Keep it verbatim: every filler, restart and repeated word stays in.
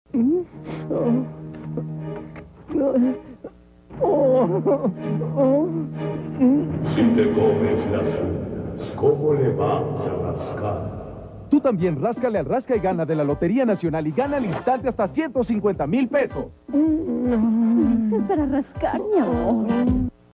Si te comes las uñas, ¿cómo le vas a rascar? Tú también ráscale al Rasca y Gana de la Lotería Nacional y gana al instante hasta ciento cincuenta mil pesos. Es para rascar, mi amor.